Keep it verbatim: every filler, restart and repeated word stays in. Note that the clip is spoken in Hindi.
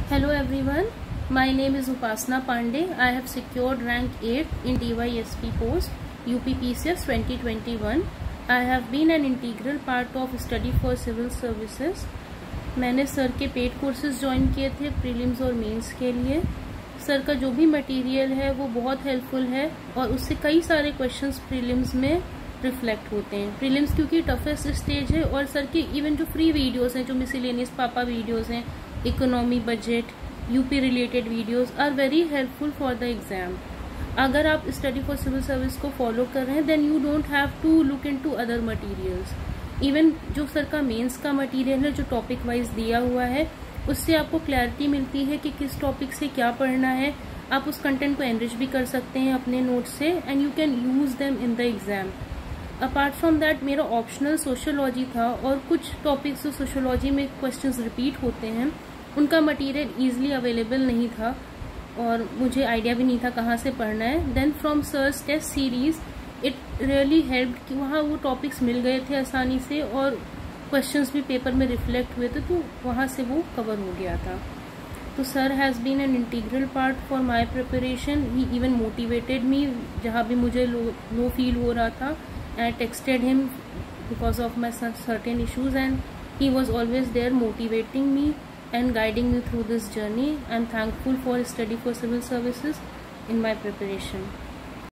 Hello everyone, my name is Upasana Pandey. I have secured rank eight in D Y S P post U P P C S twenty twenty-one. I have been an integral part of study for civil services. मैंने सर के पेड कोर्सेज ज्वाइन किए थे प्रीलिम्स और मेंस के लिए. सर का जो भी मटेरियल है वो बहुत हेल्पफुल है और उससे कई सारे क्वेश्चंस प्रीलिम्स में रिफ्लेक्ट होते हैं. प्रीलिम्स क्योंकि टफेस्ट स्टेज है और सर के इवन जो फ्री वीडियोस हैं, जो मिसलेनियस पापा वीडियोस हैं, economy, budget, UP related videos are very helpful for the exam. अगर आप स्टडी फॉर सिविल सर्विस को फॉलो कर रहे हैं then you don't have to look into other materials. Even जो सर का मेंस का मटेरियल है जो टॉपिक वाइज दिया हुआ है उससे आपको क्लैरिटी मिलती है कि किस टॉपिक से क्या पढ़ना है. आप उस कंटेंट को एनरिच भी कर सकते हैं अपने नोट्स से and you can use them in the exam. Apart from that मेरा ऑप्शनल सोशियोलॉजी था और कुछ टॉपिक्स जो सोशियोलॉजी में क्वेश्चंस रिपीट होते हैं उनका मटेरियल ईजिली अवेलेबल नहीं था और मुझे आइडिया भी नहीं था कहाँ से पढ़ना है. Then from sir's test series it really helped कि वहाँ वो टॉपिक्स मिल गए थे आसानी से और क्वेश्चंस भी पेपर में रिफ्लेक्ट हुए थे तो वहाँ से वो कवर हो गया था. तो sir has been an integral part for my preparation. He even motivated me जहाँ भी मुझे लो लो फील हो रहा था. I texted him because of my certain issues and he was always there motivating me and guiding me through this journey. I am thankful for study for civil services in my preparation.